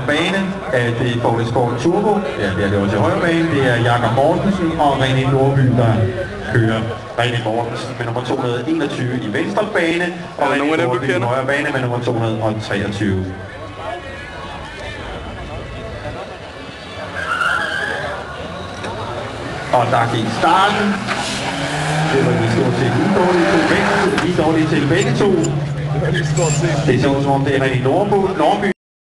bane. Det er Fortis Sport Turbo. Ja, det er også i højre bane. Det er Jakob Mortensen og René Nordby, der kører. René Mortensen med nummer 221 i venstre bane. Og René Nordby i højre bane med nummer 223. Og der gik starten. Det var lige stort set lige dårligt til begge to. Det så ud som om det er René Nordby.